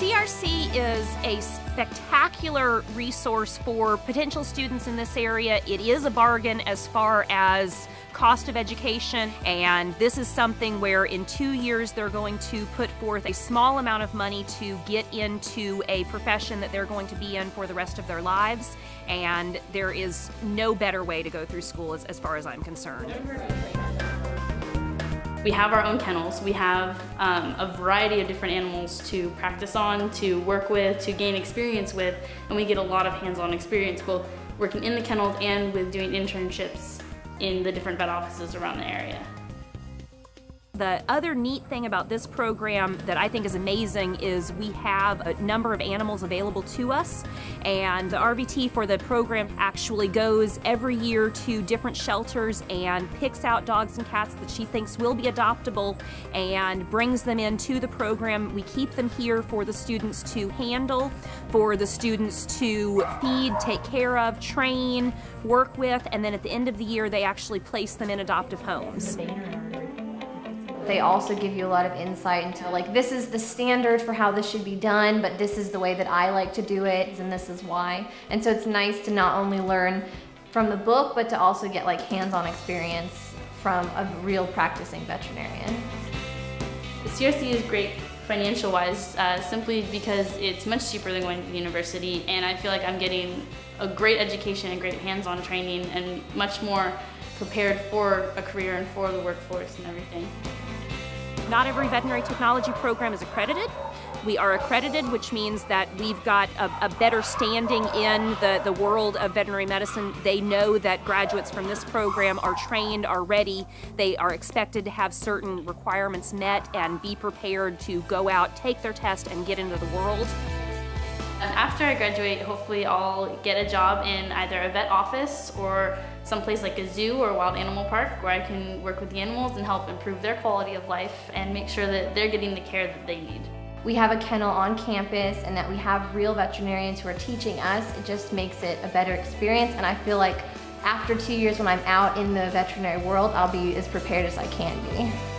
CRC is a spectacular resource for potential students in this area. It is a bargain as far as cost of education, and this is something where in 2 years they're going to put forth a small amount of money to get into a profession that they're going to be in for the rest of their lives, and there is no better way to go through school as far as I'm concerned. We have our own kennels. We have a variety of different animals to practice on, to work with, to gain experience with, and we get a lot of hands-on experience both working in the kennels and with doing internships in the different vet offices around the area. The other neat thing about this program that I think is amazing is we have a number of animals available to us, and the RVT for the program actually goes every year to different shelters and picks out dogs and cats that she thinks will be adoptable and brings them into the program. We keep them here for the students to handle, for the students to feed, take care of, train, work with, and then at the end of the year they actually place them in adoptive homes. They also give you a lot of insight into, like, this is the standard for how this should be done, but this is the way that I like to do it, and this is why. And so it's nice to not only learn from the book, but to also get like hands-on experience from a real practicing veterinarian. The CRC is great financial-wise, simply because it's much cheaper than going to the university, and I feel like I'm getting a great education and great hands-on training and much more prepared for a career and for the workforce and everything. Not every veterinary technology program is accredited. We are accredited, which means that we've got a better standing in the world of veterinary medicine. They know that graduates from this program are trained, are ready. They are expected to have certain requirements met and be prepared to go out, take their test, and get into the world. After I graduate, hopefully I'll get a job in either a vet office or someplace like a zoo or a wild animal park where I can work with the animals and help improve their quality of life and make sure that they're getting the care that they need. We have a kennel on campus and that we have real veterinarians who are teaching us. It just makes it a better experience, and I feel like after 2 years when I'm out in the veterinary world, I'll be as prepared as I can be.